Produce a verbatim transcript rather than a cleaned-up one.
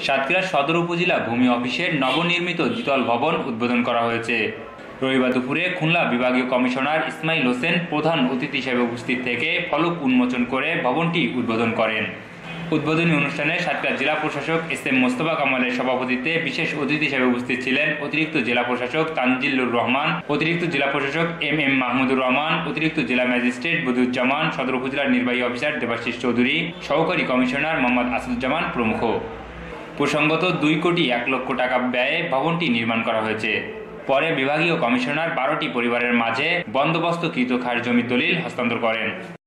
সাতক্ষীরা সদর উপজেলা ভূমি অফিসের নবনির্মিত দ্বিতল ভবন উদ্বোধন করা হয়েছে। রবিবার দুপুরে খুলনা বিভাগীয় কমিশনার ইসমাইল হোসেন প্রধান অতিথি হিসেবে উপস্থিত থেকে ফলক উন্মোচন করে ভবনটি উদ্বোধন করেন। উদ্বোধনী অনুষ্ঠানে সাতক্ষীরা জেলা প্রশাসক এস এম মোস্তফা কামালের সভাপতিত্বে বিশেষ অতিথি হিসেবে উপস্থিত ছিলেন অতিরিক্ত জেলা প্রশাসক তানজিলুর রহমান, অতিরিক্ত জেলা প্রশাসক এম এম মাহমুদুর রহমান, অতিরিক্ত জেলা ম্যাজিস্ট্রেট বদিউজ্জামান, সদর উপজেলার নির্বাহী অফিসার দেবাশিস চৌধুরী, সহকারী কমিশনার মোহাম্মদ আসাদুজ্জামান প্রমুখ। প্রসঙ্গত দুই কোটি এক লক্ষ টাকা ব্যয়ে ভবনটি নির্মাণ করা হয়েছে। পরে বিভাগীয় কমিশনার বারোটি পরিবারের মাঝে বন্দোবস্তকৃত খাস জমির দলিল হস্তান্তর করেন।